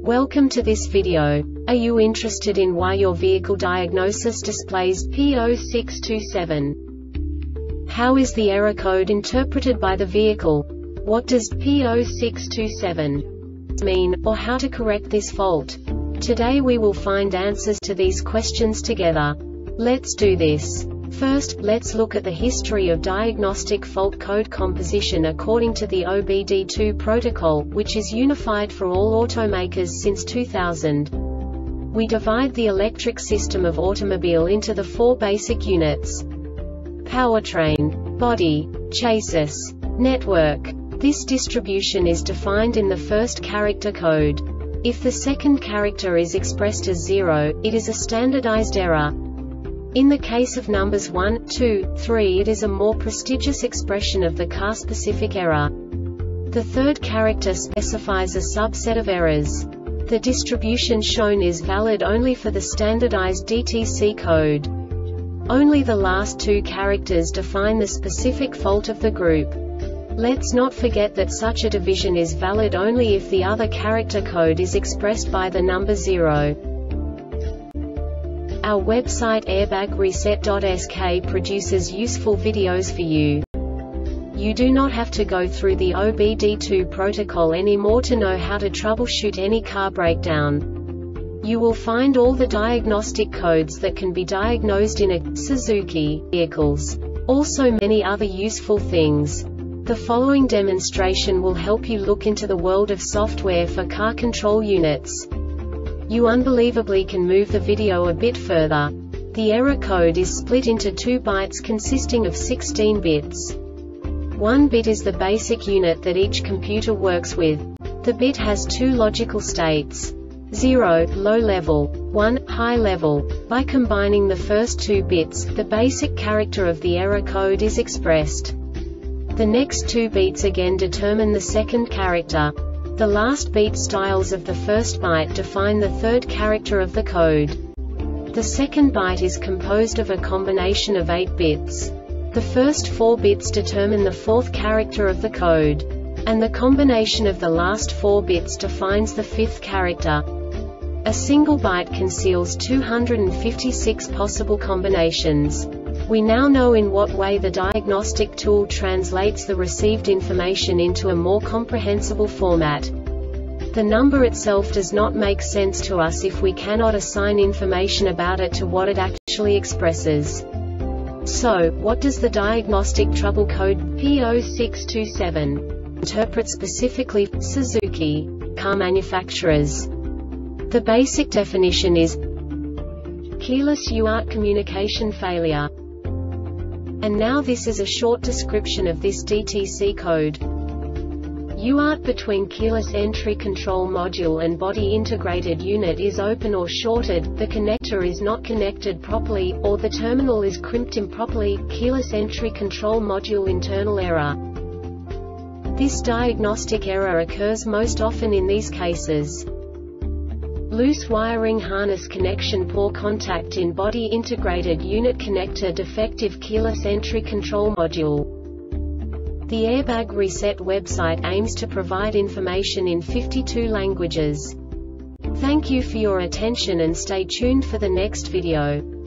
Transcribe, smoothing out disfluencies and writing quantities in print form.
Welcome to this video. Are you interested in why your vehicle diagnosis displays P0627? How is the error code interpreted by the vehicle? What does P0627 mean, or how to correct this fault? Today we will find answers to these questions together. Let's do this. First, let's look at the history of diagnostic fault code composition according to the OBD2 protocol, which is unified for all automakers since 2000. We divide the electric system of automobile into the four basic units: powertrain, body, chassis, network. This distribution is defined in the first character code. If the second character is expressed as 0, it is a standardized error. In the case of numbers 1, 2, 3, it is a more prestigious expression of the car-specific error. The third character specifies a subset of errors. The distribution shown is valid only for the standardized DTC code. Only the last two characters define the specific fault of the group. Let's not forget that such a division is valid only if the other character code is expressed by the number 0. Our website airbagreset.sk produces useful videos for you. You do not have to go through the OBD2 protocol anymore to know how to troubleshoot any car breakdown. You will find all the diagnostic codes that can be diagnosed in a Suzuki vehicles. Also many other useful things. The following demonstration will help you look into the world of software for car control units. You unbelievably can move the video a bit further. The error code is split into 2 bytes consisting of 16 bits. 1 bit is the basic unit that each computer works with. The bit has 2 logical states: 0, low level, 1, high level. By combining the first 2 bits, the basic character of the error code is expressed. The next 2 beats again determine the second character. The last beat styles of the first byte define the third character of the code. The second byte is composed of a combination of 8 bits. The first 4 bits determine the fourth character of the code. And the combination of the last 4 bits defines the fifth character. A single byte conceals 256 possible combinations. We now know in what way the diagnostic tool translates the received information into a more comprehensible format. The number itself does not make sense to us if we cannot assign information about it to what it actually expresses. So, what does the diagnostic trouble code P0627 interpret specifically for Suzuki car manufacturers? The basic definition is keyless UART communication failure. And now this is a short description of this DTC code. UART between keyless entry control module and body integrated unit is open or shorted, the connector is not connected properly, or the terminal is crimped improperly. Keyless entry control module internal error. This diagnostic error occurs most often in these cases: loose wiring harness connection, poor contact in body integrated unit connector, defective keyless entry control module. The Airbag Reset website aims to provide information in 52 languages. Thank you for your attention and stay tuned for the next video.